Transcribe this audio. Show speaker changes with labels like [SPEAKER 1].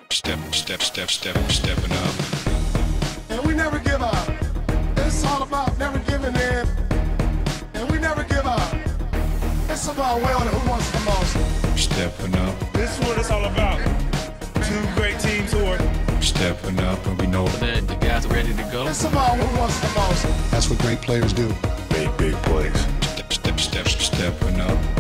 [SPEAKER 1] Stepping up.
[SPEAKER 2] And we never give up. It's all about never giving in. And we never give up. It's about winning who wants the most.
[SPEAKER 1] Stepping up.
[SPEAKER 3] This is what it's all about. Two great teams who are
[SPEAKER 1] Stepping up, and we know
[SPEAKER 4] that the guys are ready to go.
[SPEAKER 2] It's about who wants the most.
[SPEAKER 5] That's what great players do.
[SPEAKER 3] big plays.
[SPEAKER 1] stepping up.